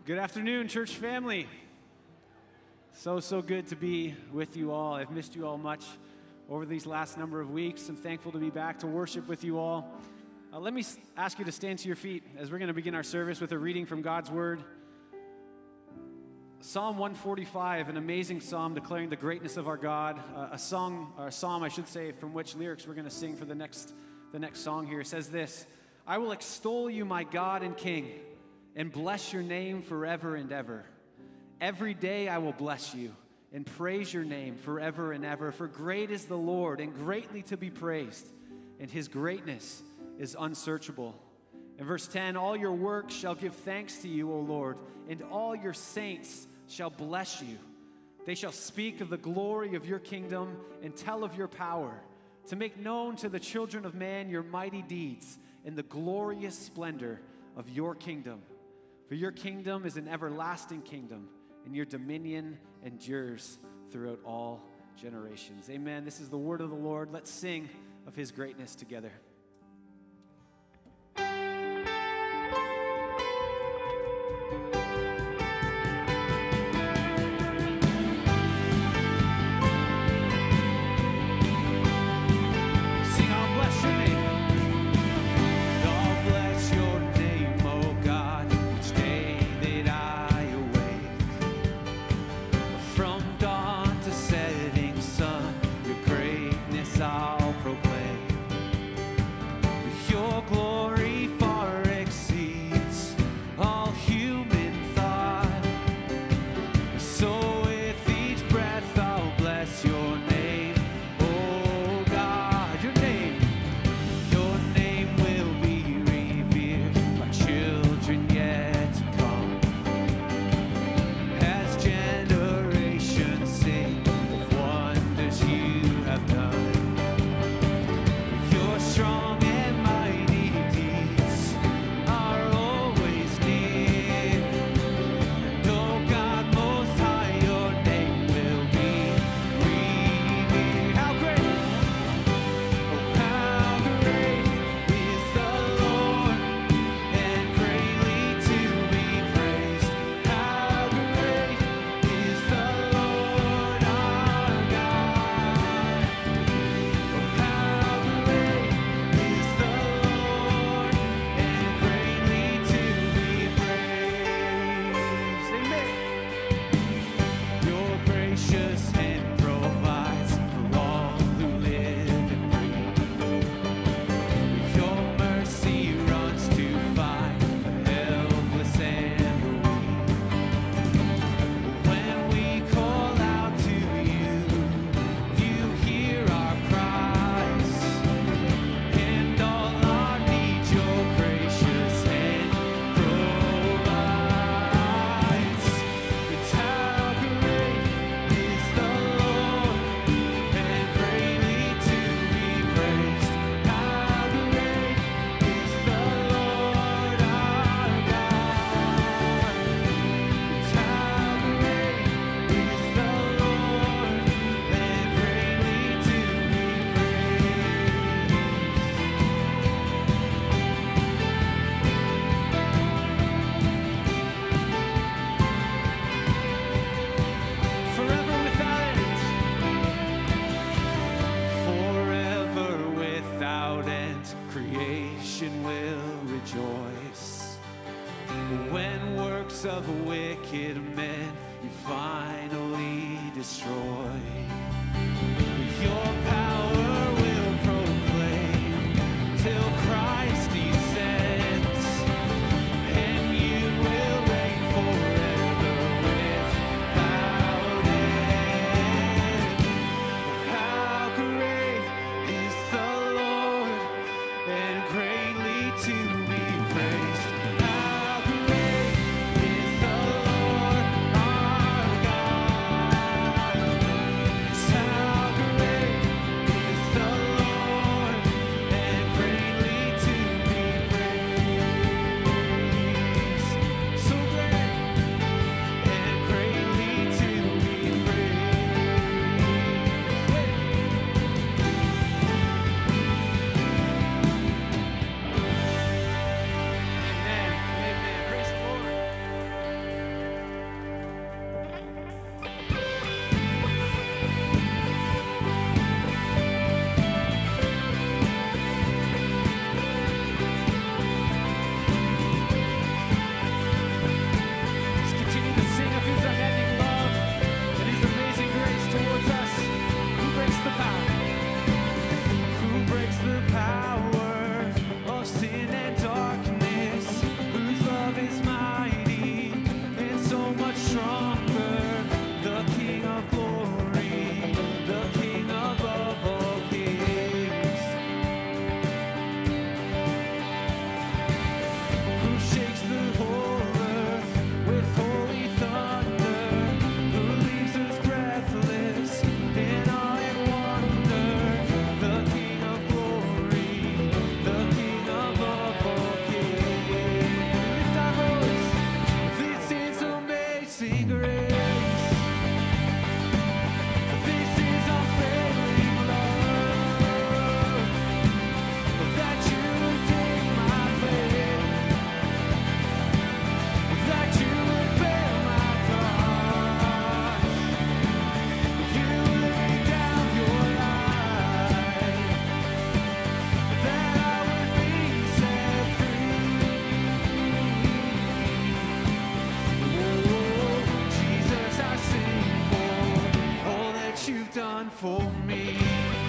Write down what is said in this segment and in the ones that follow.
Good afternoon, church family. So good to be with you all. I've missed you all much over these last number of weeks. I'm thankful to be back to worship with you all. Let me ask you to stand to your feet as we're going to begin our service with a reading from God's Word. Psalm 145, an amazing psalm declaring the greatness of our God. A psalm, I should say, from which lyrics we're going to sing for the next song here. It says this: I will extol you, my God and King, and bless your name forever and ever. Every day I will bless you and praise your name forever and ever. For great is the Lord and greatly to be praised, and his greatness is unsearchable. In verse 10, all your works shall give thanks to you, O Lord, and all your saints shall bless you. They shall speak of the glory of your kingdom and tell of your power, to make known to the children of man your mighty deeds and the glorious splendor of your kingdom. For your kingdom is an everlasting kingdom, and your dominion endures throughout all generations. Amen. This is the word of the Lord. Let's sing of his greatness together. Of wicked men you finally destroy. Your power will proclaim till Christ descends, and you will reign forever without end. How great is the Lord, and greatly to be praised. How great is the Lord our God. done for me.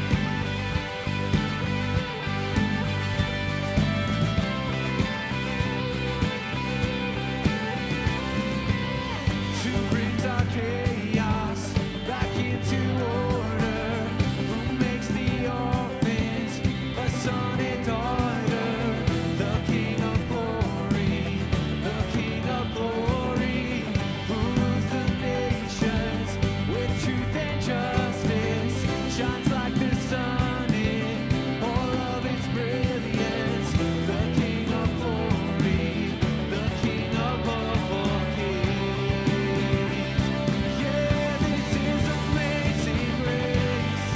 Who brings our chaos back into order? Who makes the orphans a son and daughter? The King of glory, the King of glory, who rules the nations with truth and justice, shines like the sun in all of its brilliance. The King of glory, the King above all kings. Yeah, this is amazing grace.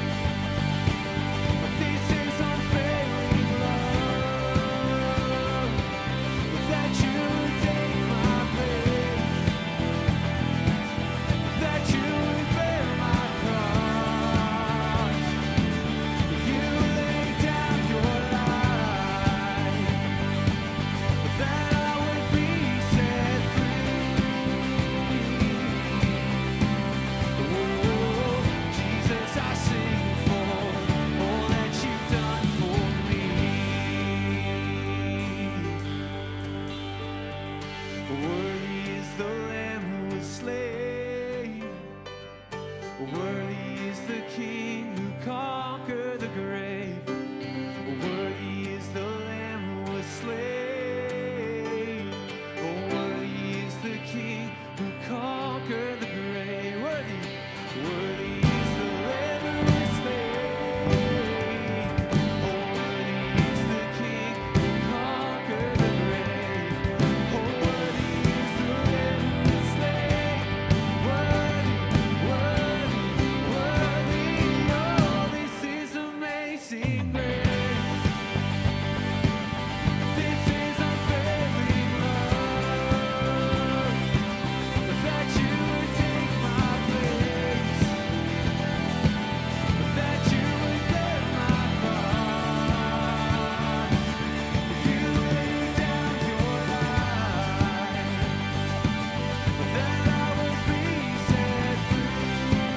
This is unfailing love, that you would take my place, that you would bear my cross. You laid down your life, that I would be set free. Oh, Jesus, I sing for all that you've done for me. Worthy is the Lamb who was slain. Worthy is the King who conquered the grave. Worthy is the Lamb who was slain. Oh, worthy is the King who conquered the grave. Worthy is the Lamb who was slain. Oh, worthy is the King who conquered the grave. Oh, worthy is the Lamb who was slain. Worthy, oh, this is amazing grace. This is unfailing love, that you would take my place, that you would bear my cross. You laid down your life, that I would be set free.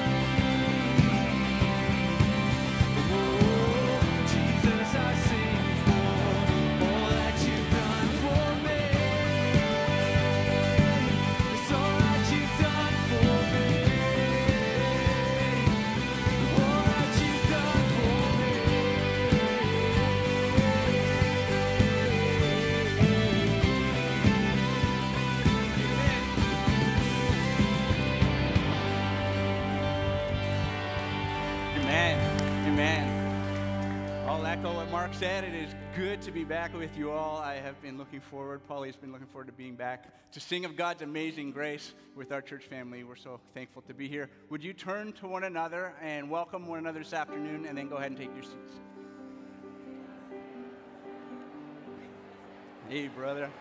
Oh, Jesus, I sing for all that you've done for me. It's all that you've done for me. All that you've done for me. Amen. Amen. I'll echo what Mark said. It is good to be back with you all. I have been looking forward, Polly's been looking forward to being back to sing of God's amazing grace with our church family. We're so thankful to be here. Would you turn to one another and welcome one another this afternoon, and then go ahead and take your seats. Hey, brother.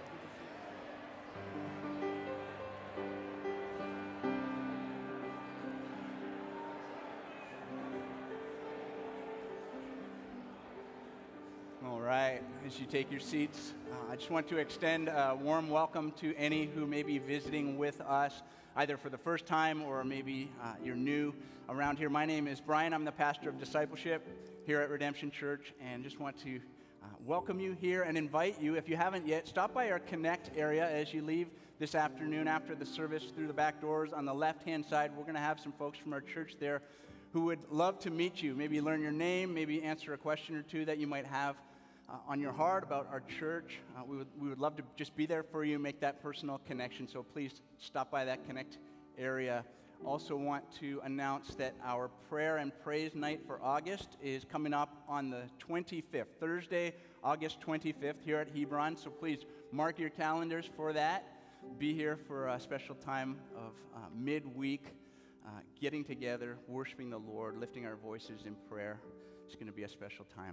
All right, as you take your seats, I just want to extend a warm welcome to any who may be visiting with us, either for the first time or maybe you're new around here. My name is Brian. I'm the pastor of discipleship here at Redemption Church, and just want to welcome you here and invite you, if you haven't yet, stop by our Connect area as you leave this afternoon after the service through the back doors. On the left-hand side, we're going to have some folks from our church there who would love to meet you, maybe learn your name, maybe answer a question or two that you might have on your heart about our church. We would love to just be there for you, make that personal connection. So please stop by that Connect area. Also want to announce that our prayer and praise night for August is coming up on the 25th, Thursday, August 25th here at Hebron. So please mark your calendars for that. Be here for a special time of midweek, getting together, worshiping the Lord, lifting our voices in prayer. It's going to be a special time.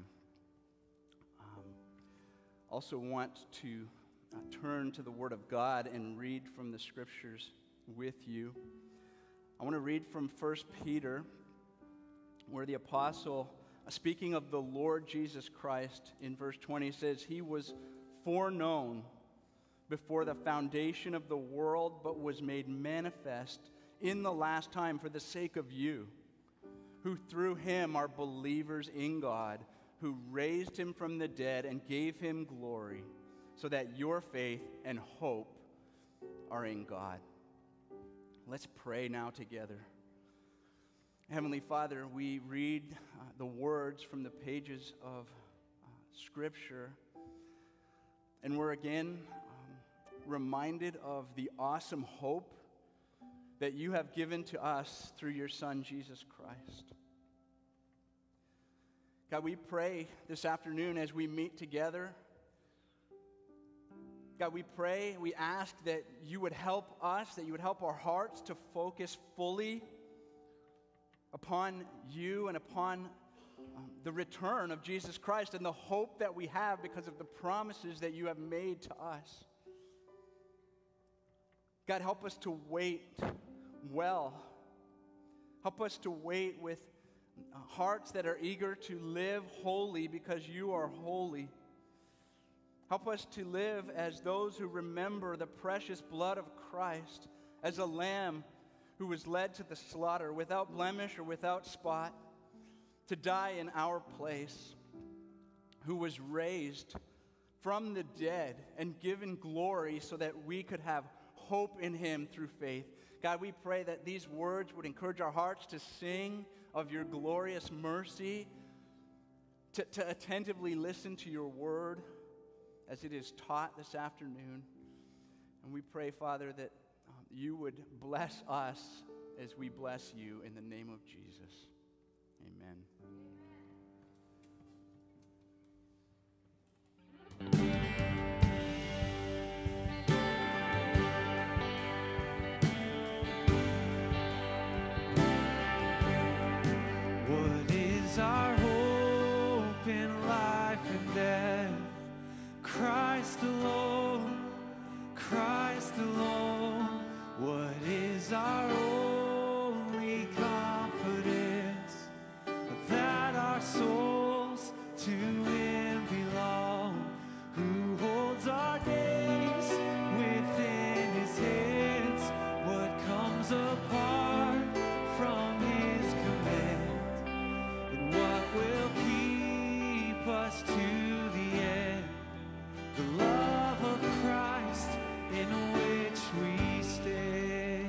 Also want to turn to the Word of God and read from the Scriptures with you. I want to read from 1 Peter, where the apostle, speaking of the Lord Jesus Christ, in verse 20 says, "He was foreknown before the foundation of the world, but was made manifest in the last time for the sake of you, who through him are believers in God, who raised him from the dead and gave him glory, so that your faith and hope are in God. Let's pray now together. Heavenly Father, we read the words from the pages of Scripture, and we're again reminded of the awesome hope that you have given to us through your Son, Jesus Christ. God, we pray this afternoon as we meet together. God, we pray, we ask that you would help us, that you would help our hearts to focus fully upon you and upon the return of Jesus Christ and the hope that we have because of the promises that you have made to us. God, help us to wait well. Help us to wait with hearts that are eager to live holy because you are holy. Help us to live as those who remember the precious blood of Christ, as a lamb who was led to the slaughter without blemish or without spot, to die in our place, who was raised from the dead and given glory so that we could have hope in him through faith. God, we pray that these words would encourage our hearts to sing of your glorious mercy, to attentively listen to your word as it is taught this afternoon. And we pray, Father, that you would bless us as we bless you in the name of Jesus. Amen. What is our hope in life and death? Christ alone, Christ alone. What is our only confidence? That our souls to him belong, who holds our days within his hands. What comes apart from his command, and what will keep us to the end? The love of Christ in which we stand.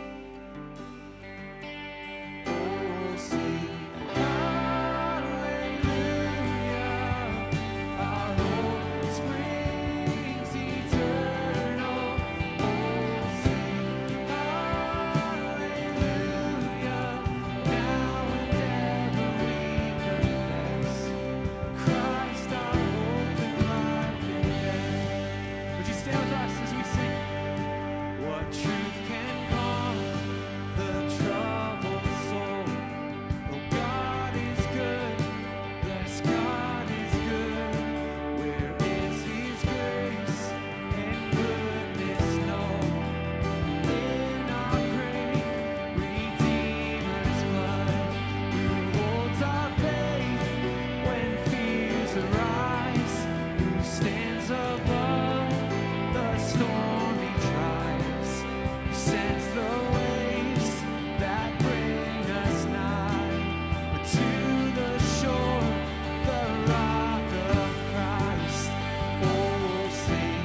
Oh, sing hallelujah, our hope springs eternal. Oh, sing hallelujah, now and ever we confess Christ our hope and life and death. Would you stand with us as we sing? What truth can calm the troubled soul? Oh, God is good, yes, God is good. Where is his grace and goodness known? In our great Redeemer's blood, who holds our faith when fears arise, who stands above the stormy trials, who sends the waves that bring us nigh to the shore, the rock of Christ. Oh, sing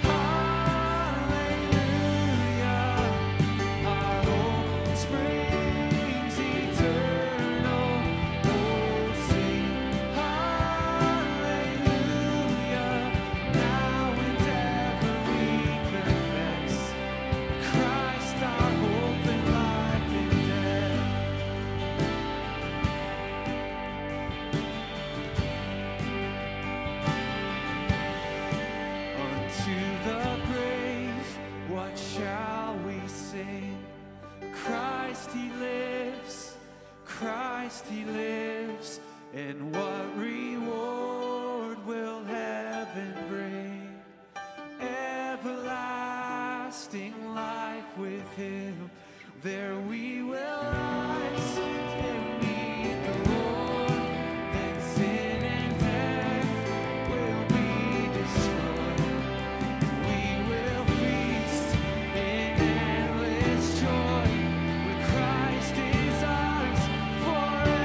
hallelujah, our hope springs eternal. Oh, sing hallelujah, now and ever we confess Christ our hope in life and death. Unto the grave, what shall we sing? Christ he lives, Christ he lives, and what reward will heaven bring? Everlasting life with him, there we will rise and meet the Lord. Then sin and death will be destroyed. We will feast in endless joy, when Christ is ours forever.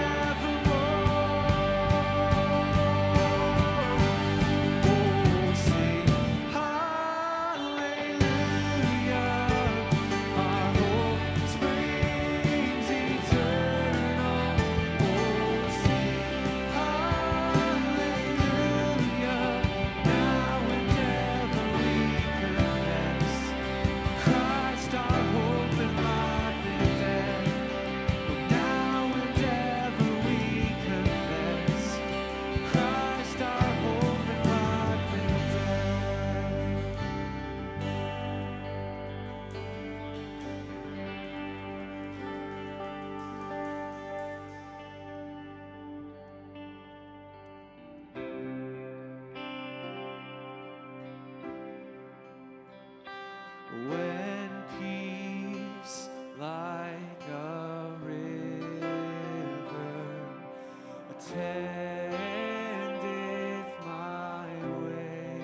tendeth my way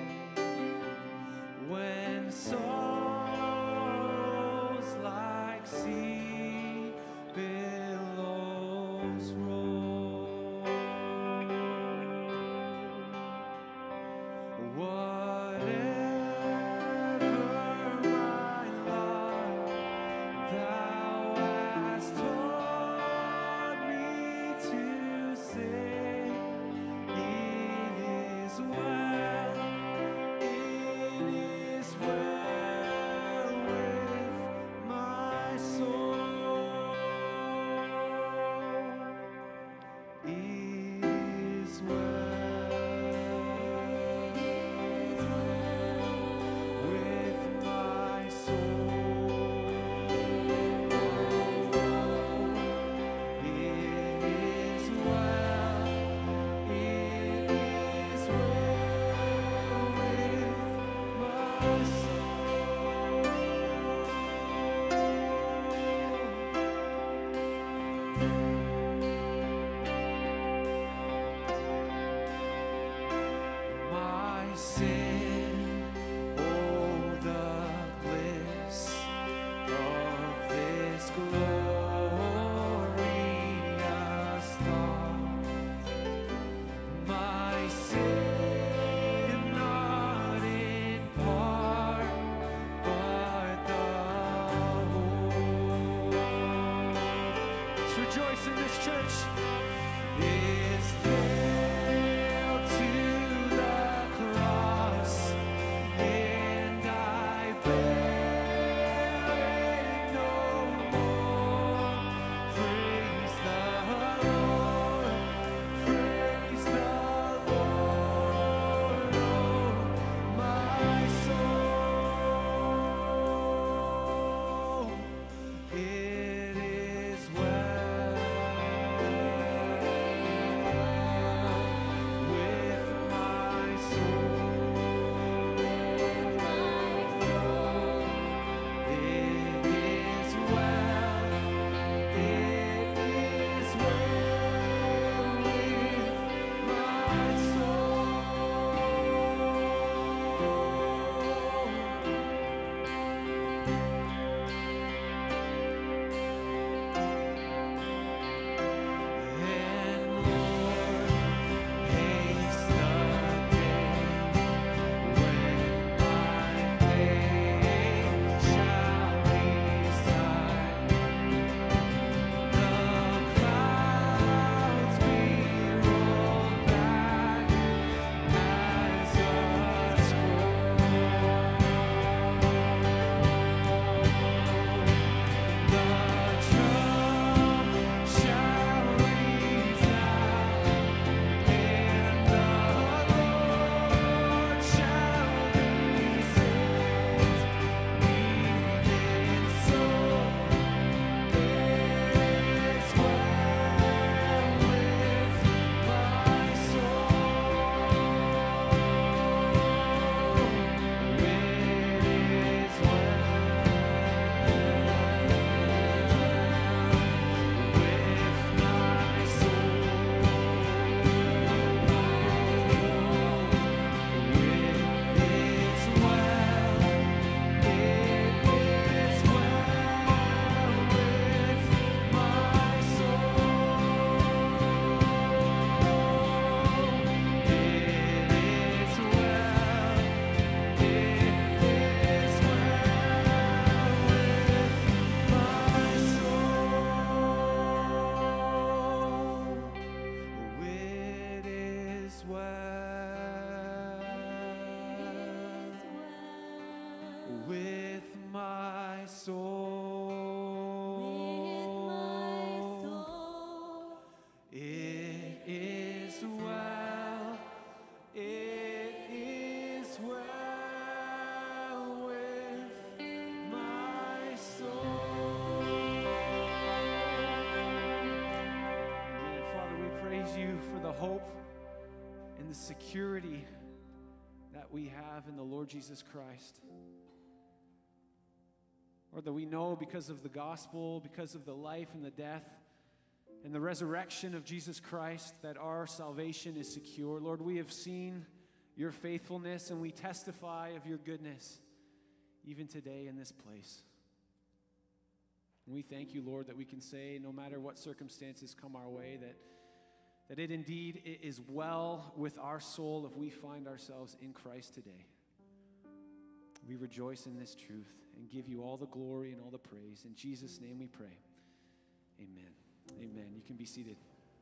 when sorrows like sea billows roll. Whatever my life, thou hast taught me to say, it is well with my soul. It is with my soul. It is well with my my sin, oh the bliss of this glorious thought. My sin not in part, but the whole. Let's rejoice in this church. Is nailed to the cross, and I bear it no more. Praise the Lord, oh my soul. It is well with my soul. It is well with my And Lord, haste the day when my faith shall reside. The clouds be rolled back as a scroll. The trump shall resound, and the Lord shall be saved. Even so, it is well with my soul. It is with my soul. It is well with my soul. And Father, we praise you for the hope and the security that we have in the Lord Jesus Christ. Or that we know because of the gospel, because of the life and the death and the resurrection of Jesus Christ that our salvation is secure. Lord, we have seen your faithfulness, and we testify of your goodness even today in this place. And we thank you, Lord, that we can say no matter what circumstances come our way, that it indeed is well with our soul if we find ourselves in Christ today. We rejoice in this truth and give you all the glory and all the praise. In Jesus' name we pray. Amen. Amen. You can be seated.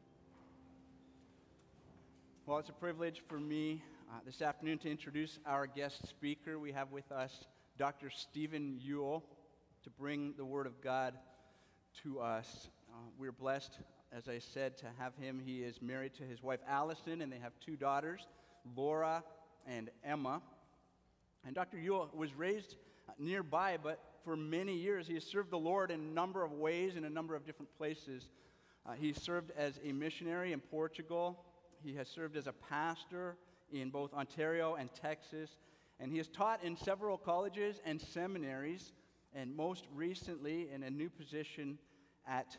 Well, it's a privilege for me this afternoon to introduce our guest speaker. We have with us Dr. Stephen Yuille to bring the Word of God to us. We're blessed, as I said, to have him. He is married to his wife, Allison, and they have two daughters, Laura and Emma. And Dr. Yuille was raised nearby, but for many years he has served the Lord in a number of ways, in a number of different places. He served as a missionary in Portugal. He has served as a pastor in both Ontario and Texas. And he has taught in several colleges and seminaries, and most recently in a new position at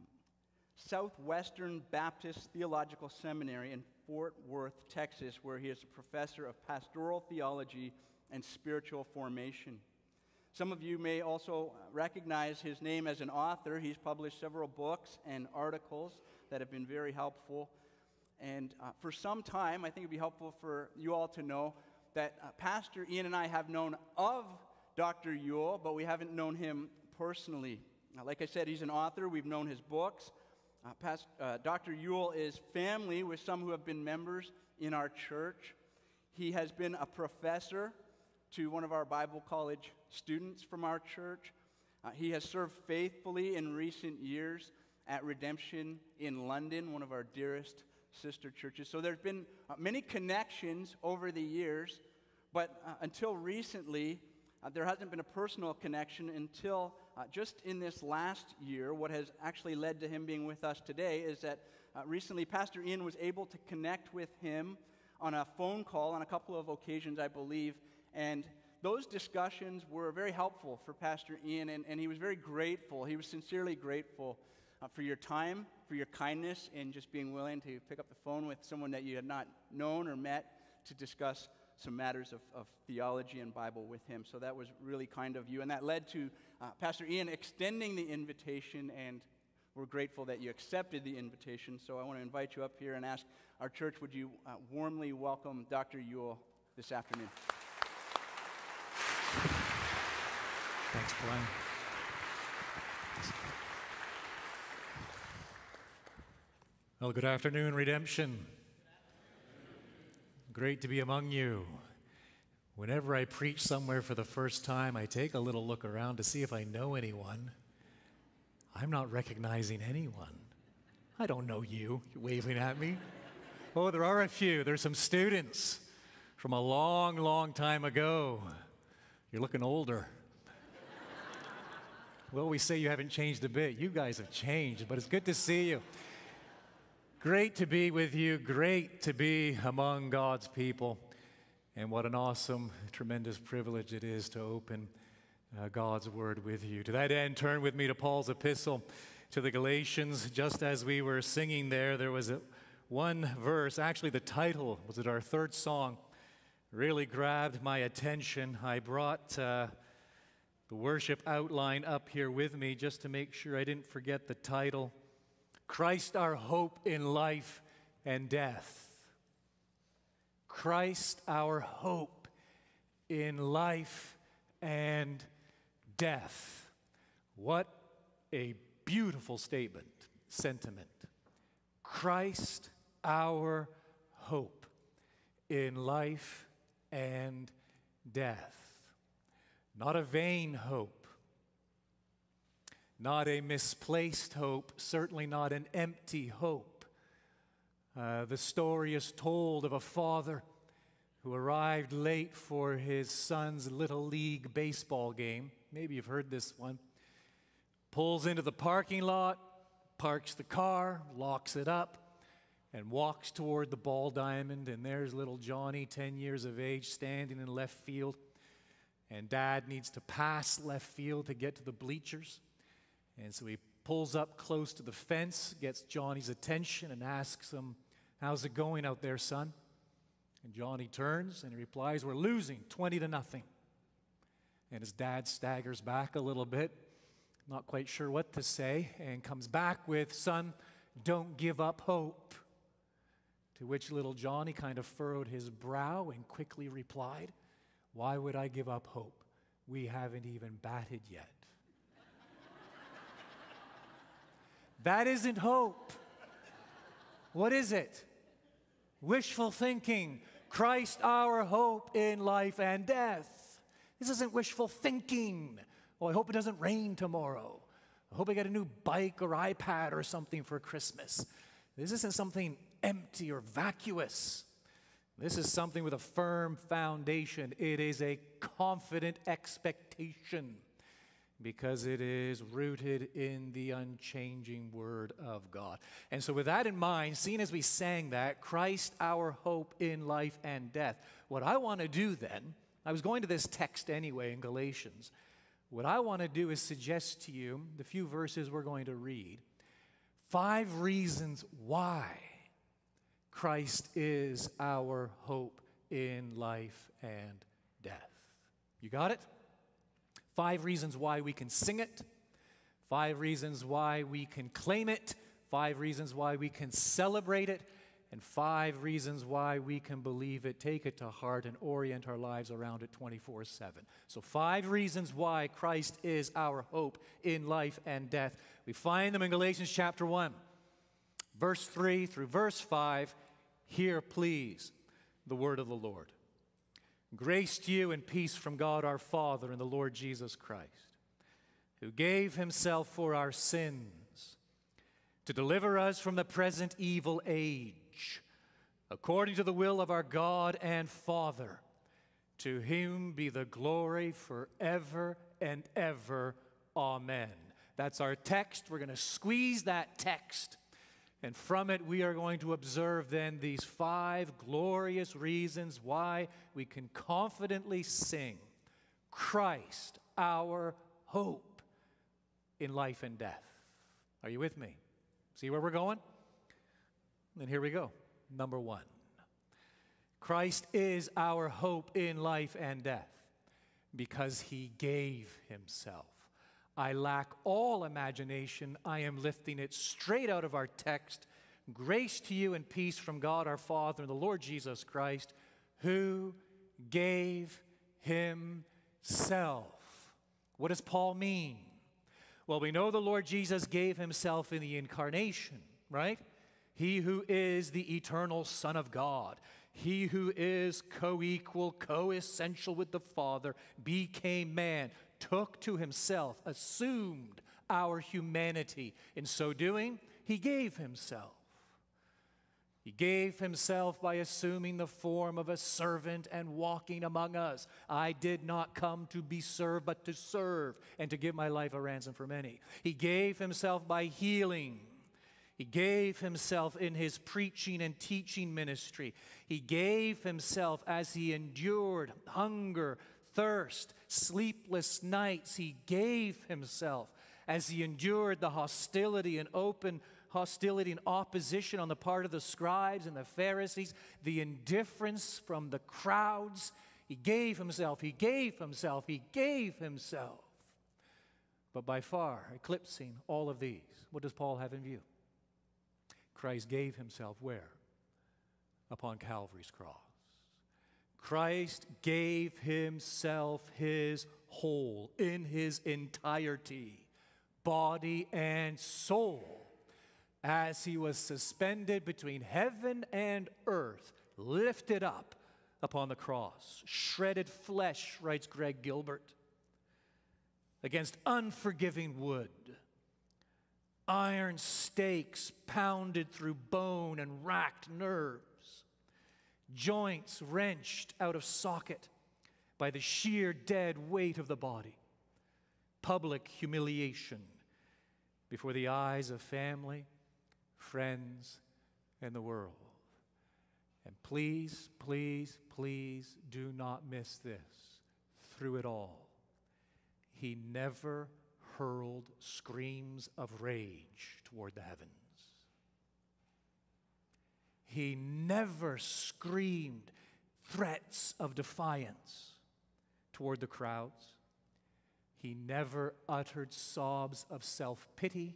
Southwestern Baptist Theological Seminary in Fort Worth, Texas, where he is a professor of pastoral theology and spiritual formation. Some of you may also recognize his name as an author. He's published several books and articles that have been very helpful. And for some time, I think it would be helpful for you all to know that Pastor Ian and I have known of Dr. Yuille, but we haven't known him personally. Like I said, he's an author. We've known his books. Dr. Yuille is family with some who have been members in our church. He has been a professor to one of our Bible college students from our church. He has served faithfully in recent years at Redemption in London, one of our dearest sister churches. So there's been many connections over the years, but until recently, there hasn't been a personal connection until just in this last year. What has actually led to him being with us today is that recently Pastor Ian was able to connect with him on a phone call on a couple of occasions, I believe, and those discussions were very helpful for Pastor Ian, and he was very grateful. He was sincerely grateful for your time, for your kindness, and just being willing to pick up the phone with someone that you had not known or met to discuss some matters of theology and Bible with him. So that was really kind of you, and that led to Pastor Ian extending the invitation, and we're grateful that you accepted the invitation. So I want to invite you up here and ask our church, would you warmly welcome Dr. Yuille this afternoon? Thanks, Brian. Well, good afternoon, Redemption. Great to be among you. Whenever I preach somewhere for the first time, I take a little look around to see if I know anyone. I'm not recognizing anyone. I don't know you. You're waving at me. Oh, there are a few. There's some students from a long, long time ago. You're looking older. Well, we say you haven't changed a bit. You guys have changed, but it's good to see you. Great to be with you. Great to be among God's people. And what an awesome, tremendous privilege it is to open God's Word with you. To that end, turn with me to Paul's epistle to the Galatians. Just as we were singing there was one verse, actually the title, was it our third song, really grabbed my attention. I brought the worship outline up here with me just to make sure I didn't forget the title. Christ our hope in life and death. Christ our hope in life and death. What a beautiful statement, sentiment. Christ our hope in life and death. Not a vain hope. Not a misplaced hope, certainly not an empty hope. The story is told of a father who arrived late for his son's Little League baseball game. Maybe you've heard this one. Pulls into the parking lot, parks the car, locks it up, and walks toward the ball diamond. And there's little Johnny, 10 years of age, standing in left field. And Dad needs to pass left field to get to the bleachers. And so he pulls up close to the fence, gets Johnny's attention, and asks him, "How's it going out there, son?" And Johnny turns and he replies, "We're losing 20-0. And his dad staggers back a little bit, not quite sure what to say, and comes back with, "Son, don't give up hope." To which little Johnny kind of furrowed his brow and quickly replied, "Why would I give up hope? We haven't even batted yet." That isn't hope. What is it? Wishful thinking. Christ our hope in life and death. This isn't wishful thinking. "Oh, I hope it doesn't rain tomorrow. I hope I get a new bike or iPad or something for Christmas." This isn't something empty or vacuous. This is something with a firm foundation. It is a confident expectation because it is rooted in the unchanging Word of God. And so with that in mind, seeing as we sang that, Christ our hope in life and death, what I want to do then, I was going to this text anyway in Galatians. What I want to do is suggest to you the few verses we're going to read, 5 reasons why Christ is our hope in life and death. You got it? 5 reasons why we can sing it, 5 reasons why we can claim it, 5 reasons why we can celebrate it, and 5 reasons why we can believe it, take it to heart, and orient our lives around it 24/7. So 5 reasons why Christ is our hope in life and death. We find them in Galatians chapter 1, verse 3 through verse 5. Hear, please, the word of the Lord. "Grace to you and peace from God our Father and the Lord Jesus Christ, who gave himself for our sins to deliver us from the present evil age, according to the will of our God and Father. To him be the glory forever and ever. Amen." That's our text. We're going to squeeze that text. And from it, we are going to observe then these 5 glorious reasons why we can confidently sing, Christ, our hope in life and death. Are you with me? See where we're going? Then here we go. Number 1. Christ is our hope in life and death because he gave himself. I lack all imagination. I am lifting it straight out of our text. Grace to you and peace from God our Father and the Lord Jesus Christ, who gave himself. What does Paul mean? Well, we know the Lord Jesus gave himself in the incarnation, right? He who is the eternal Son of God, he who is co-equal, co-essential with the Father, became man, took to himself, assumed our humanity. In so doing, he gave himself. He gave himself by assuming the form of a servant and walking among us. I did not come to be served, but to serve and to give my life a ransom for many. He gave himself by healing. He gave himself in his preaching and teaching ministry. He gave himself as he endured hunger, thirst, sleepless nights. He gave himself as he endured the hostility and open hostility and opposition on the part of the scribes and the Pharisees, the indifference from the crowds. He gave himself, he gave himself, he gave himself. But by far, eclipsing all of these, what does Paul have in view? Christ gave himself where? Upon Calvary's cross. Christ gave himself his whole, in his entirety, body and soul, as he was suspended between heaven and earth, lifted up upon the cross. Shredded flesh, writes Greg Gilbert, against unforgiving wood. Iron stakes pounded through bone and racked nerves. Joints wrenched out of socket by the sheer dead weight of the body. Public humiliation before the eyes of family, friends, and the world. And please, please, please do not miss this. Through it all, he never hurled screams of rage toward the heavens. He never screamed threats of defiance toward the crowds. He never uttered sobs of self-pity.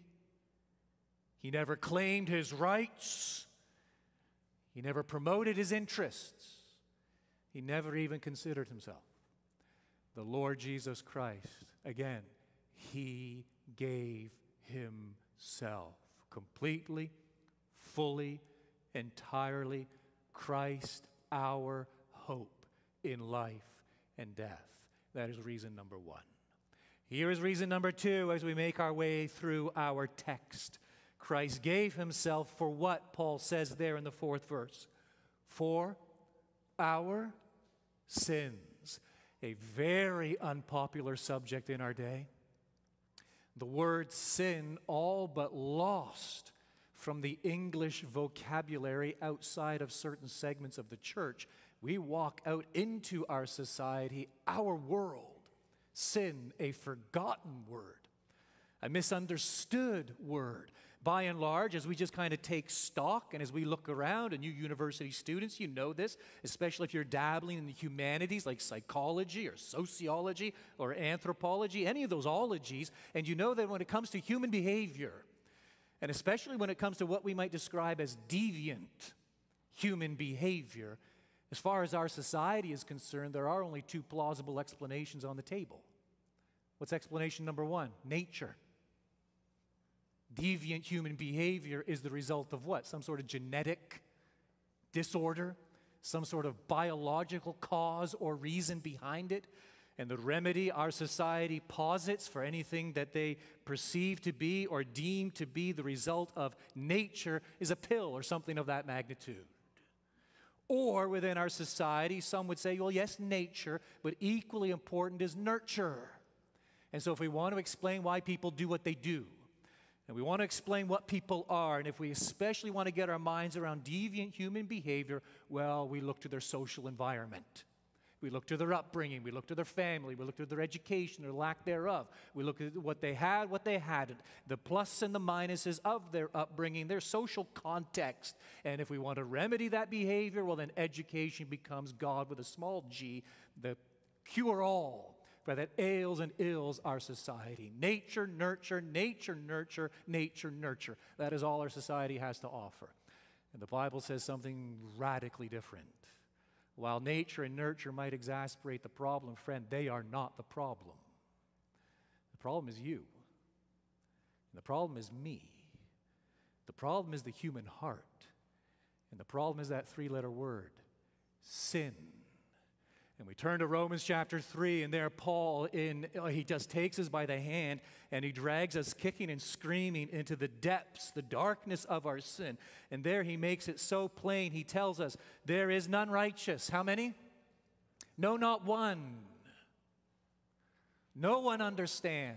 He never claimed his rights. He never promoted his interests. He never even considered himself. The Lord Jesus Christ, again, he gave himself completely, fully, entirely. Christ, our hope in life and death. That is reason number one. Here is reason number two as we make our way through our text. Christ gave himself for what? Paul says there in the 4th verse. For our sins. A very unpopular subject in our day. The word sin all but lost from the English vocabulary outside of certain segments of the church. We walk out into our society, our world. Sin, a forgotten word, a misunderstood word. By and large, as we just kind of take stock and as we look around, and you university students, you know this, especially if you're dabbling in the humanities like psychology or sociology or anthropology, any of those ologies, and you know that when it comes to human behavior, and especially when it comes to what we might describe as deviant human behavior, as far as our society is concerned, there are only two plausible explanations on the table. What's explanation number one? Nature. Deviant human behavior is the result of what? Some sort of genetic disorder, some sort of biological cause or reason behind it. And the remedy our society posits for anything that they perceive to be or deem to be the result of nature is a pill or something of that magnitude. Or within our society, some would say, well, yes, nature, but equally important is nurture. And so if we want to explain why people do what they do, and we want to explain what people are, and if we especially want to get our minds around deviant human behavior, well, we look to their social environment. We look to their upbringing. We look to their family. We look to their education or lack thereof. We look at what they had, what they hadn't, the plus and the minuses of their upbringing, their social context. And if we want to remedy that behavior, well, then education becomes God with a small g, the cure-all for that ails and ills our society. Nature, nurture, nature, nurture, nature, nurture. That is all our society has to offer. And the Bible says something radically different. While nature and nurture might exasperate the problem, friend, they are not the problem. The problem is you. And the problem is me. The problem is the human heart. And the problem is that three-letter word, sin. And we turn to Romans chapter 3, and there Paul, he just takes us by the hand, and he drags us kicking and screaming into the depths, the darkness of our sin. And there he makes it so plain. He tells us, there is none righteous. How many? No, not one. No one understands.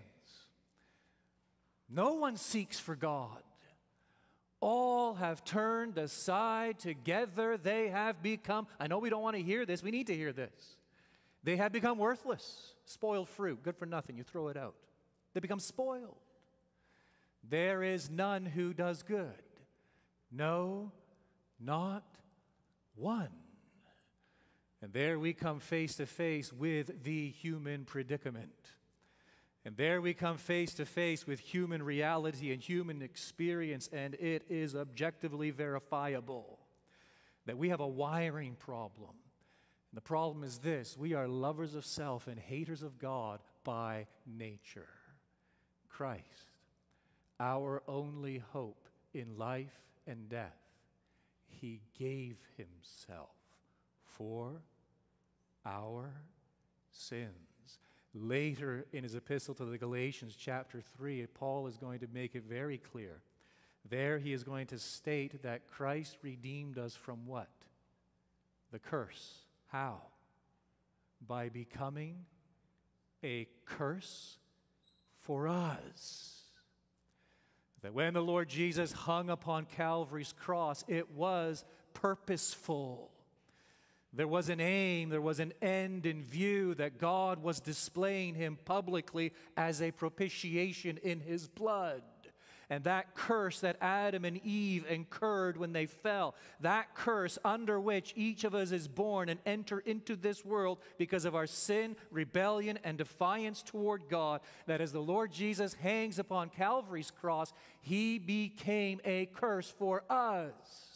No one seeks for God. All have turned aside together. They have become, I know we don't want to hear this. We need to hear this. They have become worthless, spoiled fruit, good for nothing. You throw it out. They become spoiled. There is none who does good. No, not one. And there we come face to face with the human predicament. And there we come face to face with human reality and human experience, and it is objectively verifiable that we have a wiring problem. And the problem is this: we are lovers of self and haters of God by nature. Christ, our only hope in life and death, he gave himself for our sins. Later in his epistle to the Galatians, chapter 3, Paul is going to make it very clear. There he is going to state that Christ redeemed us from what? The curse. How? By becoming a curse for us. That when the Lord Jesus hung upon Calvary's cross, it was purposeful. There was an aim, there was an end in view, that God was displaying him publicly as a propitiation in his blood. And that curse that Adam and Eve incurred when they fell, that curse under which each of us is born and enter into this world because of our sin, rebellion, and defiance toward God, that as the Lord Jesus hangs upon Calvary's cross, he became a curse for us.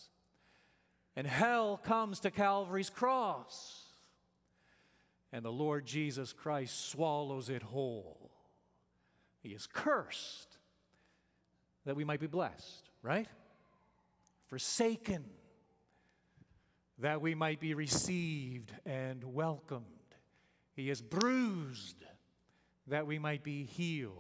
And hell comes to Calvary's cross. And the Lord Jesus Christ swallows it whole. He is cursed that we might be blessed, right? Forsaken, that we might be received and welcomed. He is bruised, that we might be healed.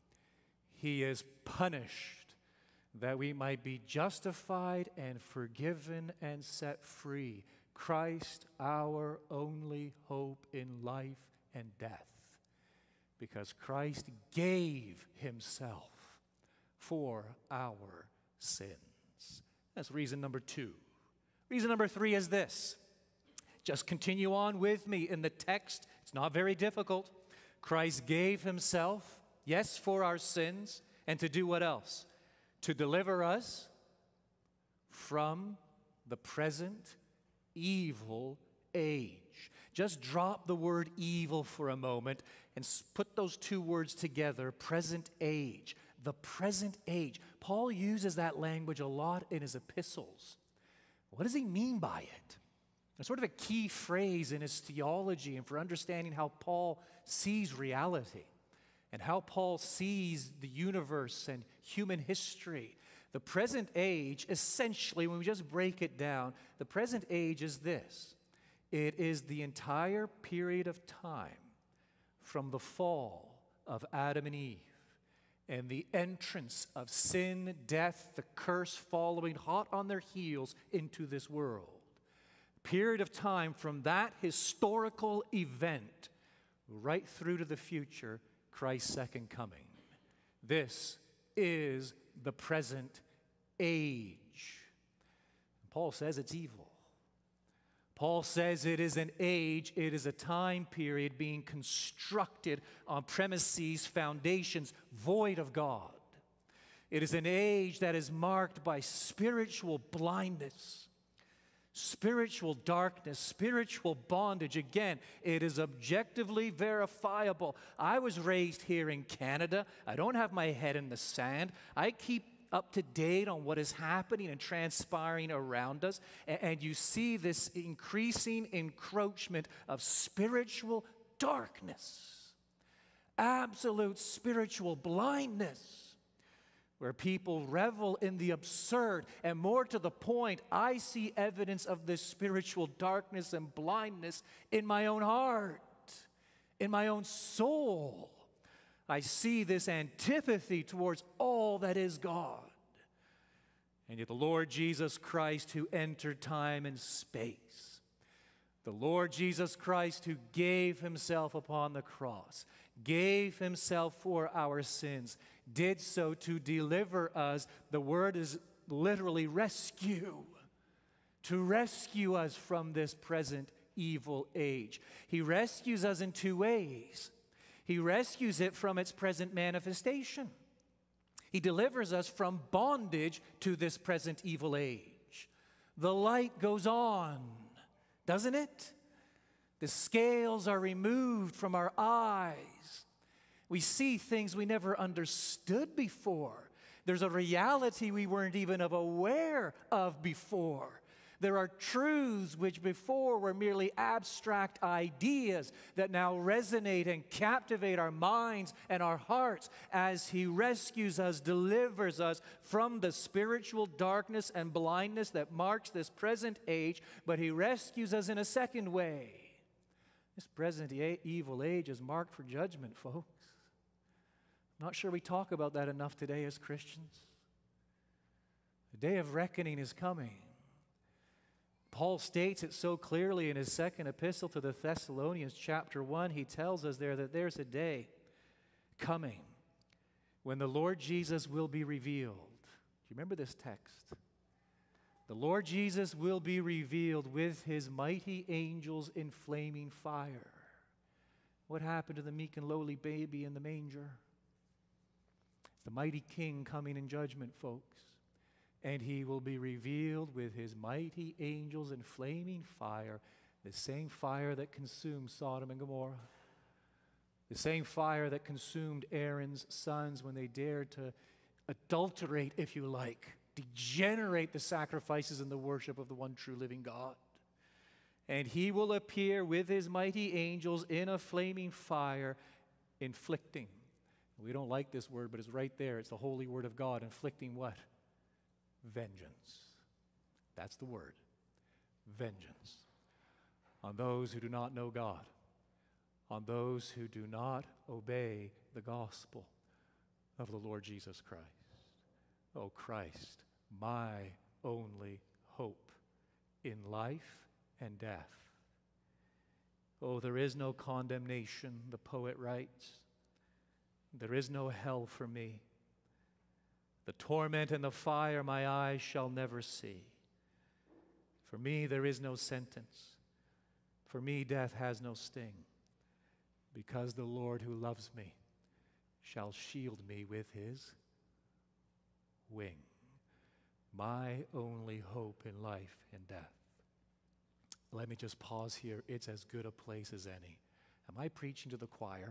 He is punished, that we might be justified and forgiven and set free. Christ, our only hope in life and death, because Christ gave himself for our sins. That's reason number 2. Reason number 3 is this. Just continue on with me in the text. It's not very difficult. Christ gave himself, yes, for our sins, and to do what else? To deliver us from the present evil age. Just drop the word evil for a moment and put those two words together, present age. The present age. Paul uses that language a lot in his epistles. What does he mean by it? It's sort of a key phrase in his theology and for understanding how Paul sees reality and how Paul sees the universe and human history. The present age, essentially, when we just break it down, the present age is this. It is the entire period of time from the fall of Adam and Eve and the entrance of sin, death, the curse following hot on their heels into this world. Period of time from that historical event right through to the future, Christ's second coming. This is the present age. Paul says it's evil. Paul says it is an age, it is a time period being constructed on premises, foundations, void of God. It is an age that is marked by spiritual blindness, spiritual darkness, spiritual bondage. Again, it is objectively verifiable. I was raised here in Canada. I don't have my head in the sand. I keep up to date on what is happening and transpiring around us. And you see this increasing encroachment of spiritual darkness, absolute spiritual blindness, where people revel in the absurd. And more to the point, I see evidence of this spiritual darkness and blindness in my own heart, in my own soul. I see this antipathy towards all that is God. And yet the Lord Jesus Christ, who entered time and space, the Lord Jesus Christ who gave himself upon the cross, gave himself for our sins, did so to deliver us. The word is literally rescue, to rescue us from this present evil age. He rescues us in 2 ways. He rescues it from its present manifestation. He delivers us from bondage to this present evil age. The light goes on, doesn't it? The scales are removed from our eyes. We see things we never understood before. There's a reality we weren't even aware of before. There are truths which before were merely abstract ideas that now resonate and captivate our minds and our hearts as he rescues us, delivers us from the spiritual darkness and blindness that marks this present age, but he rescues us in a second way. This present evil age is marked for judgment, folks. I'm not sure we talk about that enough today as Christians. The day of reckoning is coming. Paul states it so clearly in his second epistle to the Thessalonians, chapter 1. He tells us there that there's a day coming when the Lord Jesus will be revealed. Do you remember this text? The Lord Jesus will be revealed with his mighty angels in flaming fire. What happened to the meek and lowly baby in the manger? The mighty King coming in judgment, folks. And he will be revealed with his mighty angels in flaming fire, the same fire that consumed Sodom and Gomorrah, the same fire that consumed Aaron's sons when they dared to adulterate, if you like, degenerate the sacrifices and the worship of the one true living God. And he will appear with his mighty angels in a flaming fire, inflicting. We don't like this word, but it's right there. It's the holy word of God. Inflicting what? Vengeance. That's the word. Vengeance. On those who do not know God. On those who do not obey the gospel of the Lord Jesus Christ. Oh, Christ, my only hope in life and death. Oh, there is no condemnation, the poet writes. There is no hell for me. The torment and the fire my eyes shall never see. For me, there is no sentence. For me, death has no sting. Because the Lord who loves me shall shield me with his wing. My only hope in life and death. Let me just pause here. It's as good a place as any. Am I preaching to the choir?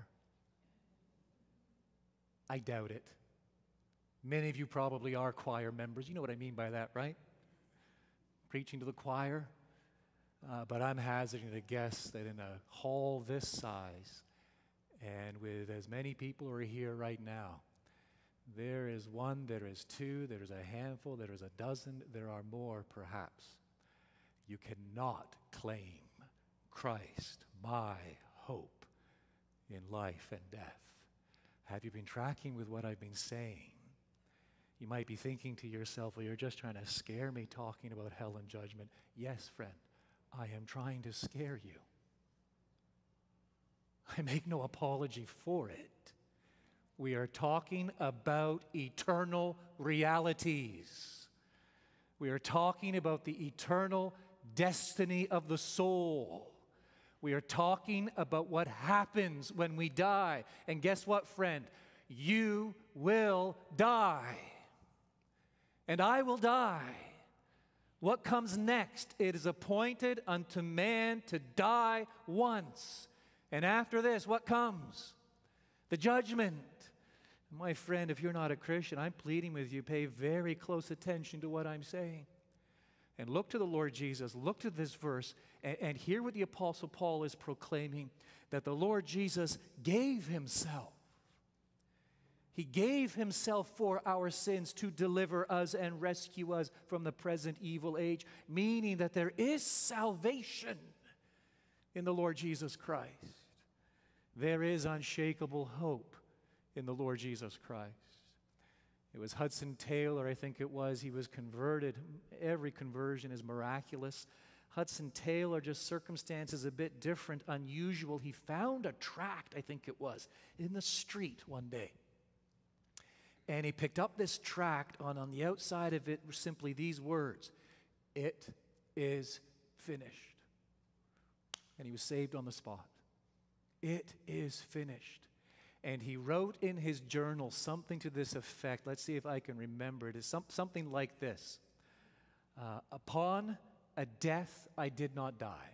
I doubt it. Many of you probably are choir members. You know what I mean by that, right? Preaching to the choir. But I'm hazarding to guess that in a hall this size, and with as many people who are here right now, there is one, there is two, there is a handful, there is a dozen, there are more perhaps. You cannot claim Christ, my hope in life and death. Have you been tracking with what I've been saying? You might be thinking to yourself, well, you're just trying to scare me talking about hell and judgment. Yes, friend, I am trying to scare you. I make no apology for it. We are talking about eternal realities. We are talking about the eternal destiny of the soul. We are talking about what happens when we die. And guess what, friend? You will die. And I will die. What comes next? It is appointed unto man to die once. And after this, what comes? The judgment. My friend, if you're not a Christian, I'm pleading with you, pay very close attention to what I'm saying. And look to the Lord Jesus, look to this verse, and hear what the Apostle Paul is proclaiming, that the Lord Jesus gave himself. He gave himself for our sins to deliver us and rescue us from the present evil age, meaning that there is salvation in the Lord Jesus Christ. There is unshakable hope in the Lord Jesus Christ. It was Hudson Taylor, I think it was, he was converted. Every conversion is miraculous. Hudson Taylor, just circumstances a bit different, unusual. He found a tract, I think it was, in the street one day. And he picked up this tract, on the outside of it were simply these words, "It is finished." And he was saved on the spot. It is finished. And he wrote in his journal something to this effect. Let's see if I can remember it. It's something like this. Upon a death, I did not die.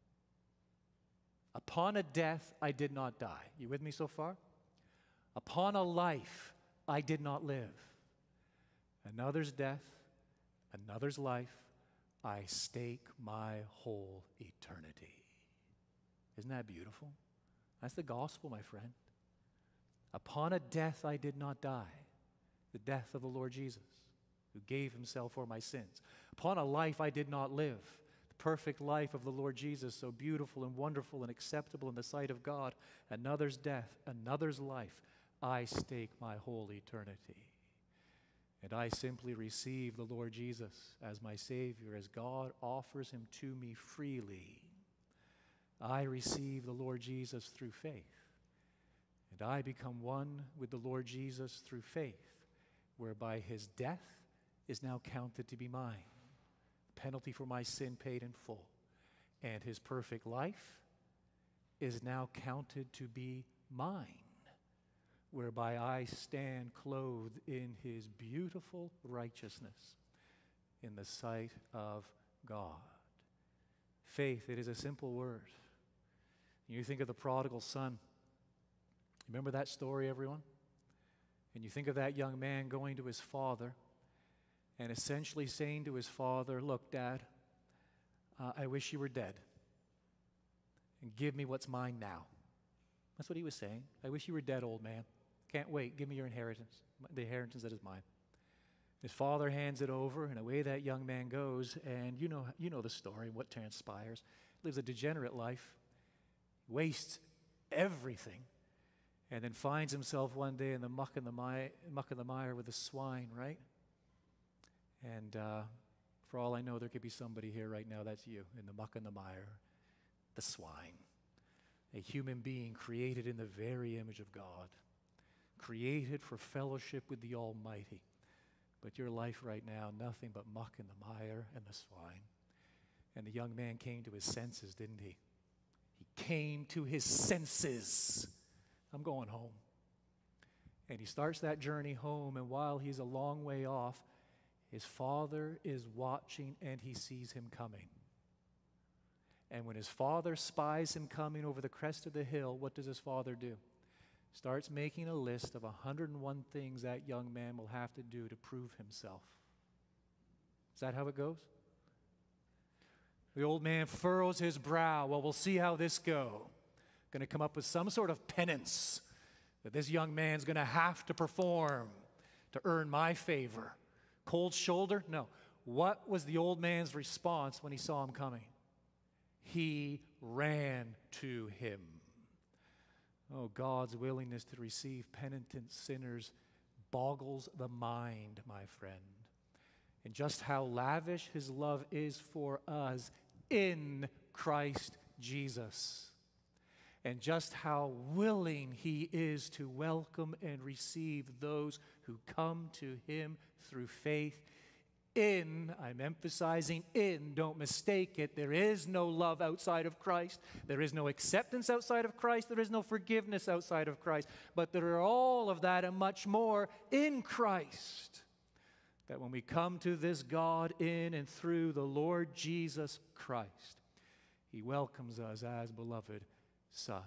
Upon a death, I did not die. You with me so far? Upon a life, I did not live. Another's death, another's life, I stake my whole eternity. Isn't that beautiful? That's the gospel, my friend. Upon a death I did not die, the death of the Lord Jesus, who gave himself for my sins. Upon a life I did not live, the perfect life of the Lord Jesus, so beautiful and wonderful and acceptable in the sight of God. Another's death, another's life, I stake my whole eternity. And I simply receive the Lord Jesus as my Savior, as God offers him to me freely. I receive the Lord Jesus through faith. And I become one with the Lord Jesus through faith, whereby his death is now counted to be mine. penalty for my sin paid in full. And his perfect life is now counted to be mine, whereby I stand clothed in his beautiful righteousness in the sight of God. Faith, it is a simple word. You think of the prodigal son. Remember that story, everyone? And you think of that young man going to his father and essentially saying to his father, look, Dad, I wish you were dead. And give me what's mine now. That's what he was saying. I wish you were dead, old man. Can't wait. Give me your inheritance, the inheritance that is mine. His father hands it over, and away that young man goes. And you know the story, what transpires. Lives a degenerate life, wastes everything, and then finds himself one day in the muck and the mire with the swine, right? And for all I know, there could be somebody here right now, that's you, in the muck and the mire, the swine. A human being created in the very image of God, created for fellowship with the Almighty. But your life right now, nothing but muck and the mire and the swine. And the young man came to his senses, didn't he? He came to his senses. I'm going home. And he starts that journey home, and while he's a long way off, his father is watching, and he sees him coming. And when his father spies him coming over the crest of the hill, what does his father do? Starts making a list of 101 things that young man will have to do to prove himself. Is that how it goes? The old man furrows his brow. Well, we'll see how this goes. Going to come up with some sort of penance that this young man's going to have to perform to earn my favor. Cold shoulder? No. What was the old man's response when he saw him coming? He ran to him. Oh, God's willingness to receive penitent sinners boggles the mind, my friend. And just how lavish his love is for us in Christ Jesus. And just how willing he is to welcome and receive those who come to him through faith in, I'm emphasizing in, don't mistake it. There is no love outside of Christ. There is no acceptance outside of Christ. There is no forgiveness outside of Christ. But there are all of that and much more in Christ. That when we come to this God in and through the Lord Jesus Christ, he welcomes us as beloved sons.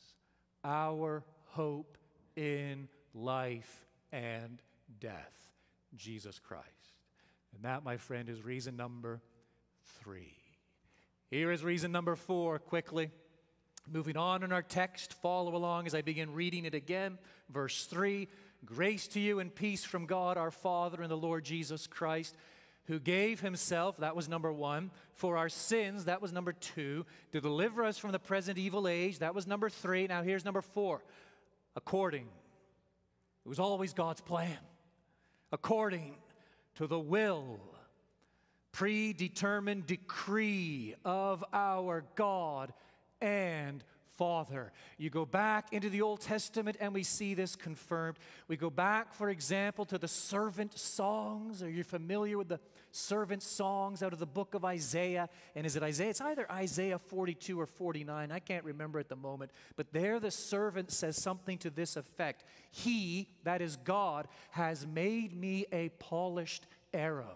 Our hope in life and death, Jesus Christ. And that, my friend, is reason number 3. Here is reason number 4, quickly. Moving on in our text, follow along as I begin reading it again. Verse 3, grace to you and peace from God our Father and the Lord Jesus Christ, who gave himself, that was number 1, for our sins, that was number 2, to deliver us from the present evil age, that was number 3. Now here's number 4, according. It was always God's plan. According to the will, predetermined decree of our God and Father. You go back into the Old Testament and we see this confirmed. We go back, for example, to the servant songs. Are you familiar with the servant songs out of the book of Isaiah? And is it Isaiah? It's either Isaiah 42 or 49. I can't remember at the moment. But there the servant says something to this effect. He, that is God, has made me a polished arrow.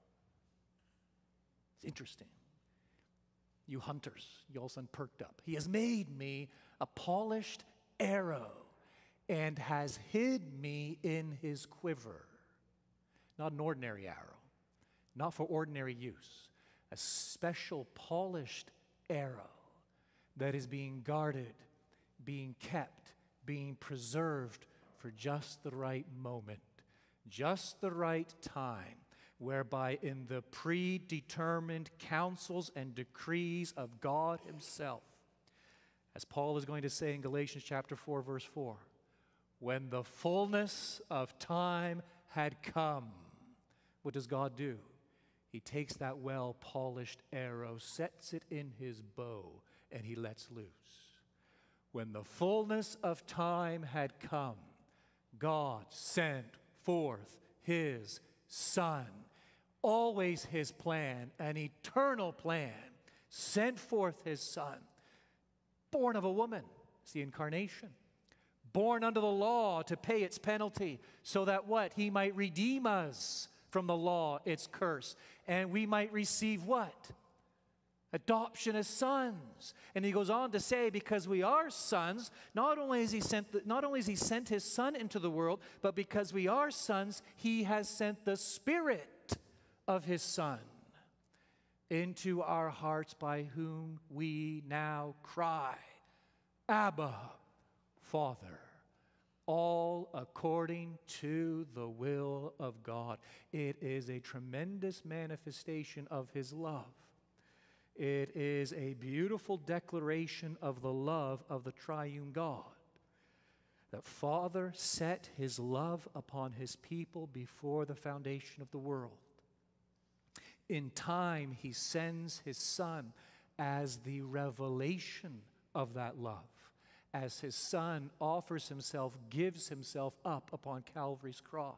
It's interesting. You hunters, you all of a sudden perked up. He has made me a polished arrow and has hid me in his quiver. Not an ordinary arrow, not for ordinary use. A special polished arrow that is being guarded, being kept, being preserved for just the right moment, just the right time, whereby in the predetermined counsels and decrees of God himself, as Paul is going to say in Galatians chapter 4, verse 4, when the fullness of time had come, what does God do? He takes that well-polished arrow, sets it in his bow, and he lets loose. When the fullness of time had come, God sent forth his Son, always his plan, an eternal plan, sent forth his Son, born of a woman. It's the incarnation. Born under the law to pay its penalty, so that what? He might redeem us from the law, its curse, and we might receive what? Adoption as sons. And he goes on to say, because we are sons, not only has he sent his Son into the world, but because we are sons, he has sent the Spirit of his Son into our hearts, by whom we now cry, Abba, Father. All according to the will of God. It is a tremendous manifestation of his love. It is a beautiful declaration of the love of the triune God. That Father set his love upon his people before the foundation of the world. In time, he sends his Son as the revelation of that love. As his Son offers himself, gives himself up upon Calvary's cross.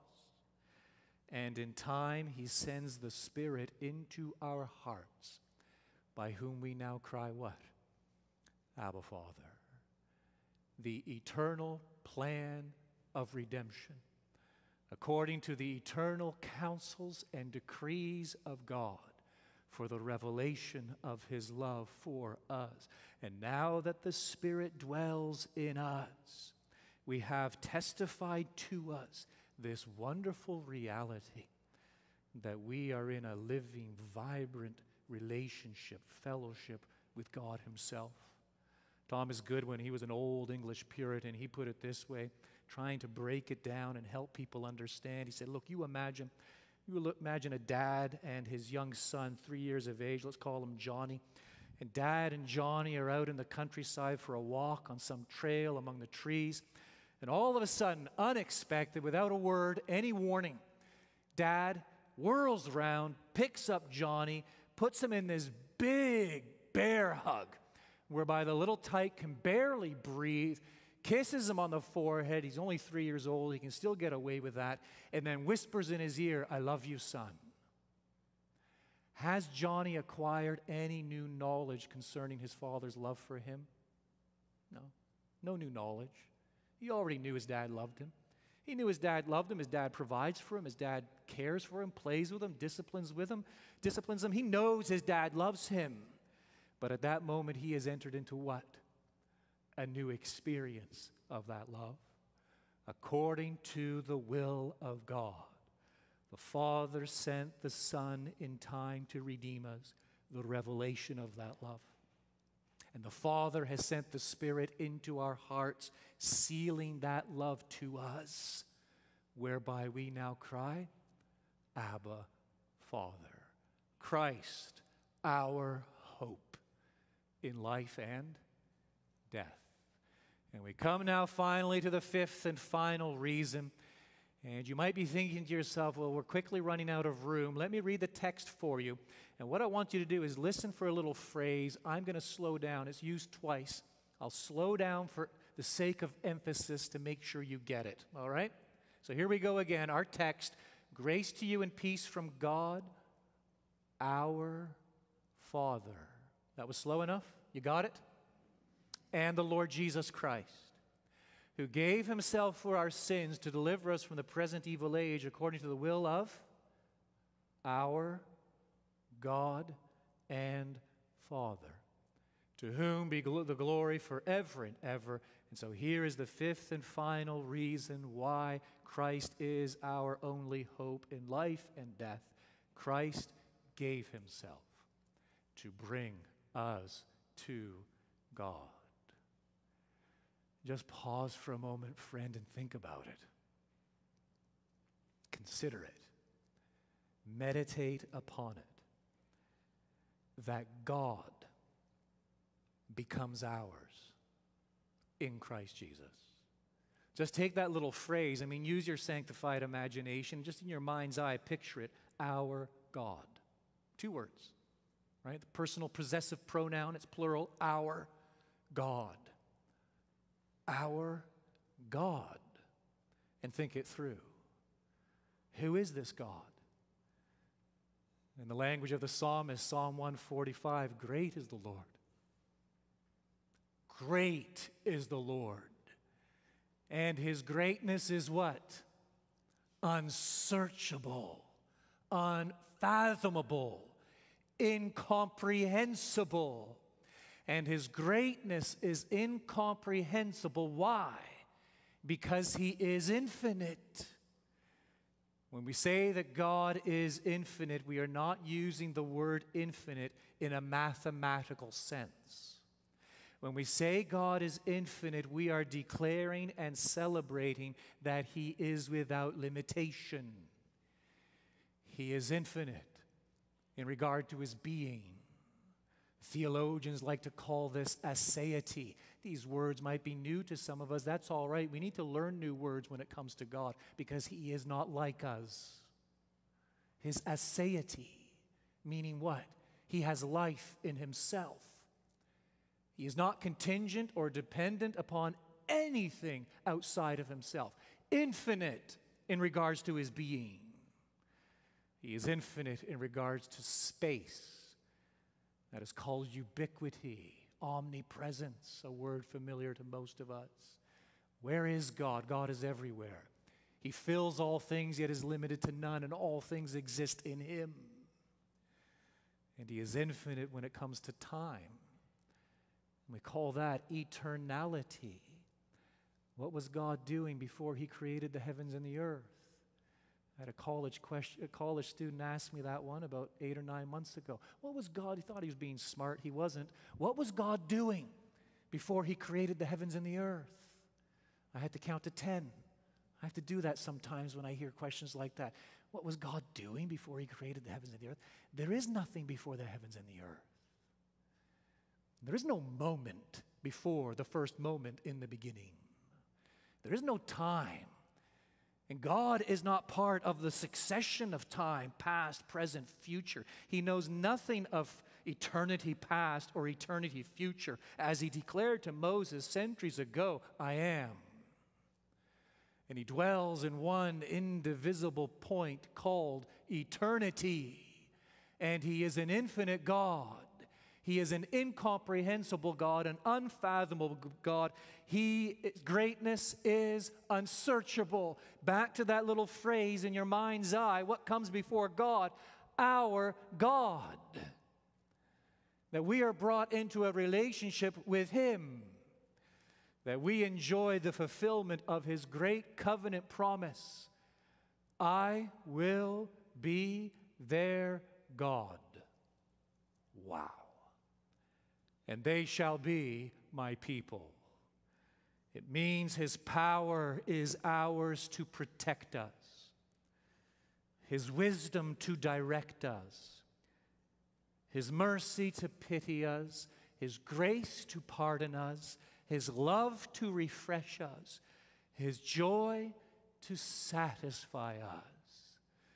And in time, he sends the Spirit into our hearts, by whom we now cry what? Abba, Father. The eternal plan of redemption, according to the eternal counsels and decrees of God, for the revelation of his love for us. And now that the Spirit dwells in us, we have testified to us this wonderful reality that we are in a living, vibrant relationship, fellowship with God himself. Thomas Goodwin, he was an old English Puritan. He put it this way, trying to break it down and help people understand. He said, look, you imagine a dad and his young son, 3 years of age, let's call him Johnny. And Dad and Johnny are out in the countryside for a walk on some trail among the trees. And all of a sudden, unexpected, without a word, any warning, Dad whirls around, picks up Johnny, puts him in this big bear hug, whereby the little tyke can barely breathe, kisses him on the forehead. He's only 3 years old. He can still get away with that. And then whispers in his ear, I love you, son. Has Johnny acquired any new knowledge concerning his father's love for him? No. No new knowledge. He already knew his dad loved him. He knew his dad loved him. His dad provides for him. His dad cares for him, plays with him, disciplines him. He knows his dad loves him. But at that moment, he has entered into what? A new experience of that love. According to the will of God, the Father sent the Son in time to redeem us, the revelation of that love. And the Father has sent the Spirit into our hearts, sealing that love to us, whereby we now cry, Abba, Father. Christ, our hope in life and death. And we come now finally to the fifth and final reason. And you might be thinking to yourself, well, we're quickly running out of room. Let me read the text for you. And what I want you to do is listen for a little phrase. I'm going to slow down. It's used twice. I'll slow down for the sake of emphasis to make sure you get it. All right? So here we go again. Our text, grace to you and peace from God, our Father. That was slow enough? You got it? And the Lord Jesus Christ, who gave himself for our sins to deliver us from the present evil age according to the will of our God and Father, to whom be the glory forever and ever. And so here is the fifth and final reason why Christ is our only hope in life and death. Christ gave himself to bring us to God. Just pause for a moment, friend, and think about it. Consider it. Meditate upon it. That God becomes ours in Christ Jesus. Just take that little phrase. Use your sanctified imagination. Just in your mind's eye, picture it. Our God. 2 words, right? The personal possessive pronoun, it's plural. Our God. Our God. And think it through. Who is this God? In the language of the psalmist, Psalm 145, great is the Lord. Great is the Lord. And his greatness is what? Unsearchable, unfathomable, incomprehensible. And his greatness is incomprehensible. Why? Because he is infinite. When we say that God is infinite, we are not using the word infinite in a mathematical sense. When we say God is infinite, we are declaring and celebrating that he is without limitation. He is infinite in regard to his being. Theologians like to call this aseity. These words might be new to some of us. That's all right. We need to learn new words when it comes to God because he is not like us. His aseity, meaning what? He has life in himself. He is not contingent or dependent upon anything outside of himself. Infinite in regards to his being. He is infinite in regards to space. That is called ubiquity, omnipresence, a word familiar to most of us. Where is God? God is everywhere. He fills all things, yet is limited to none, and all things exist in him. And he is infinite when it comes to time. We call that eternality. What was God doing before he created the heavens and the earth? I had a college student ask me that one about 8 or 9 months ago. What was God? He thought he was being smart. He wasn't. What was God doing before he created the heavens and the earth? I had to count to 10. I have to do that sometimes when I hear questions like that. What was God doing before he created the heavens and the earth? There is nothing before the heavens and the earth. There is no moment before the first moment in the beginning. There is no time. And God is not part of the succession of time, past, present, future. He knows nothing of eternity past or eternity future. As he declared to Moses centuries ago, I am. And he dwells in one indivisible point called eternity. And he is an infinite God. He is an incomprehensible God, an unfathomable God. His greatness is unsearchable. Back to that little phrase in your mind's eye, what comes before God? Our God. That we are brought into a relationship with him. That we enjoy the fulfillment of his great covenant promise. I will be their God. Wow. And they shall be my people. It means his power is ours to protect us, his wisdom to direct us, his mercy to pity us, his grace to pardon us, his love to refresh us, his joy to satisfy us.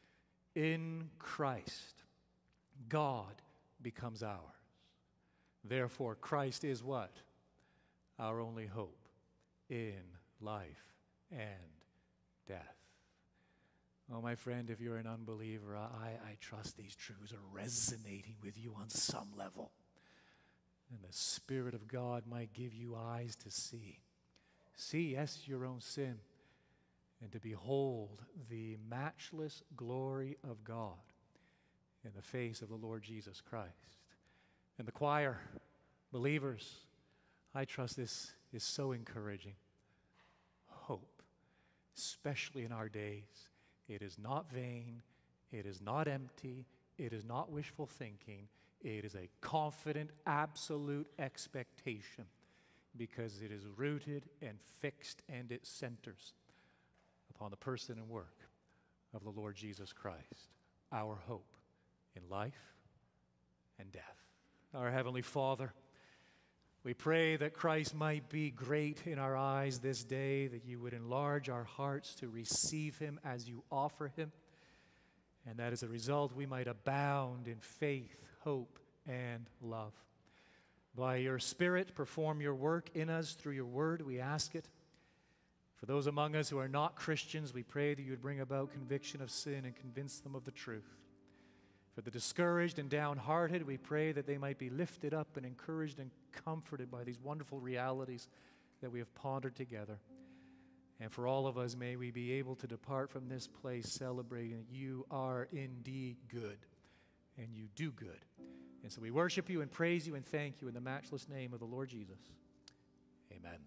In Christ, God becomes ours. Therefore, Christ is what? Our only hope in life and death. Oh, my friend, if you're an unbeliever, I trust these truths are resonating with you on some level. And the Spirit of God might give you eyes to see. See, yes, your own sin, and to behold the matchless glory of God in the face of the Lord Jesus Christ. And the choir, believers, I trust this is so encouraging. Hope, especially in our days. It is not vain, it is not empty, it is not wishful thinking. It is a confident, absolute expectation because it is rooted and fixed and it centers upon the person and work of the Lord Jesus Christ, our hope in life and death. Our Heavenly Father, we pray that Christ might be great in our eyes this day, that you would enlarge our hearts to receive him as you offer him, and that as a result we might abound in faith, hope, and love. By your Spirit, perform your work in us through your word, we ask it. For those among us who are not Christians, we pray that you would bring about conviction of sin and convince them of the truth. For the discouraged and downhearted, we pray that they might be lifted up and encouraged and comforted by these wonderful realities that we have pondered together. And for all of us, may we be able to depart from this place celebrating that you are indeed good and you do good. And so we worship you and praise you and thank you in the matchless name of the Lord Jesus. Amen.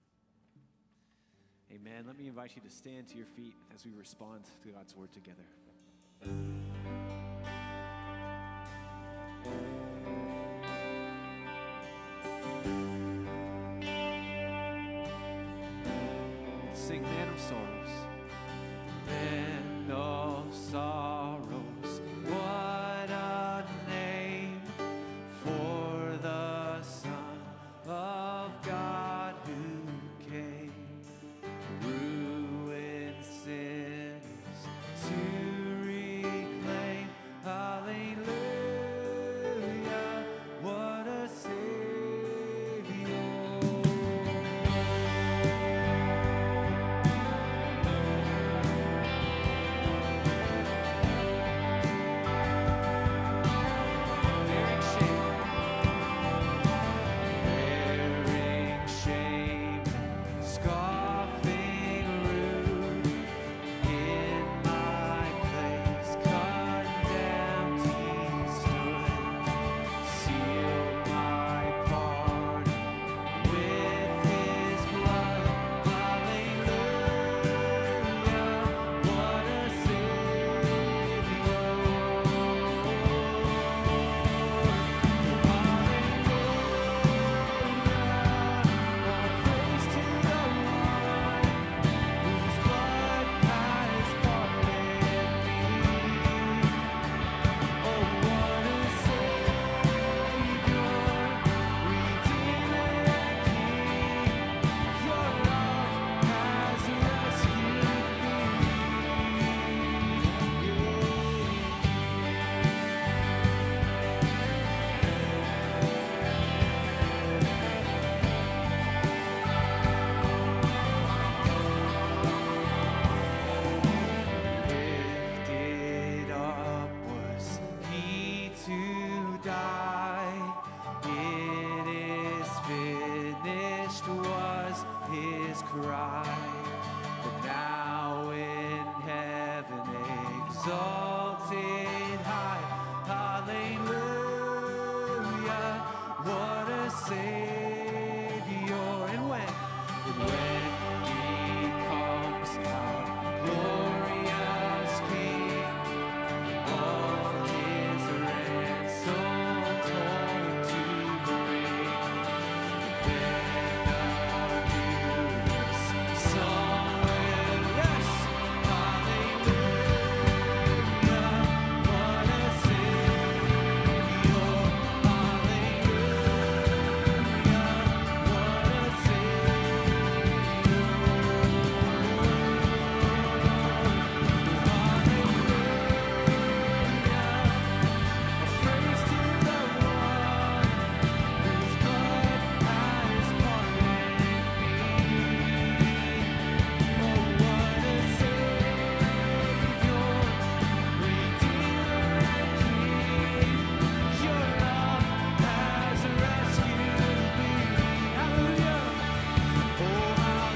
Amen. Let me invite you to stand to your feet as we respond to God's word together. Let's sing Man of Sorrows. Man of Sorrows, what a name for the Son of God who came. Ruined sinners to reclaim. Hallelujah, what a Savior. Bearing shame, scoffing rude, in my place condemned he stood, sealed my pardon with his blood. Hallelujah, what a Savior. Praise to the one whose blood has parted me. Oh, what a Savior, Redeemer and King. Your love has rescued Lifted up was he to die. It is finished was his cry. But now in heaven exalted high. Hallelujah, what a Savior. And when he comes, our glorious King, all his ransom torn to bring, then our newness song will, yes, hallelujah, what a Savior, hallelujah, what a praise to the one whose blood has parted me. Oh, what a Savior, Redeemer and King. Your love has rescued me. Hallelujah. Oh,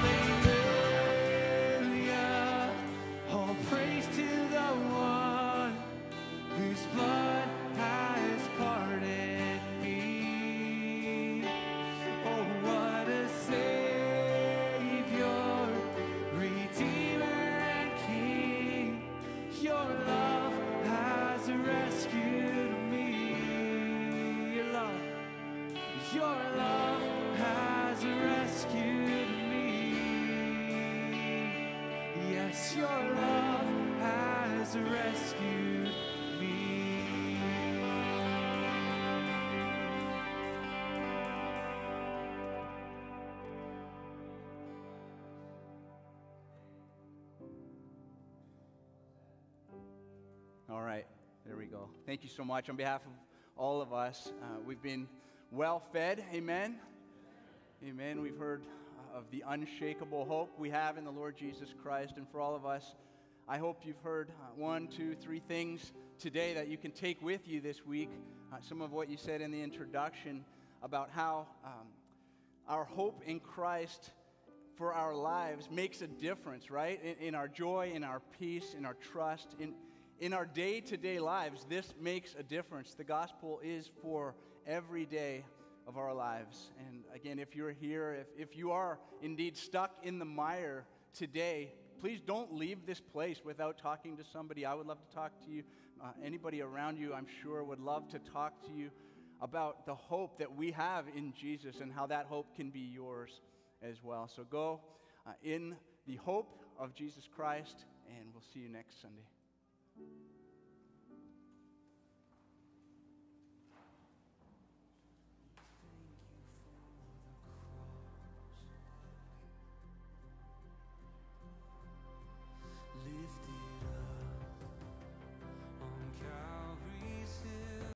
hallelujah. All praise to the one whose blood has parted me. Oh, what a Savior, Redeemer and King. Your love has rescued me. Your love has rescued me. Yes, your love has rescued me. All right, there we go. Thank you so much. On behalf of all of us, we've been well fed. Amen. Amen. We've heard of the unshakable hope we have in the Lord Jesus Christ. And for all of us, I hope you've heard 1, 2, 3 things today that you can take with you this week. Some of what you said in the introduction about how our hope in Christ for our lives makes a difference, right? In our joy, in our peace, in our trust, in our day-to-day lives. This makes a difference. The gospel is for every day of our lives. And again, if you're here, if you are indeed stuck in the mire today, please don't leave this place without talking to somebody. I would love to talk to you. Anybody around you, I'm sure, would love to talk to you about the hope that we have in Jesus and how that hope can be yours as well. So go in the hope of Jesus Christ, and we'll see you next Sunday.